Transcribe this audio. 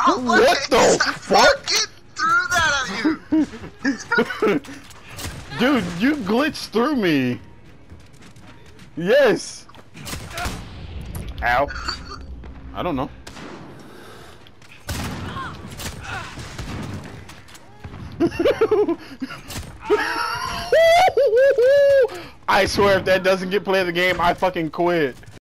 What the fuck? Fucking threw that at you! Dude, you glitched through me. Yes. Ow. I don't know. I swear if that doesn't get play of the game, I fucking quit.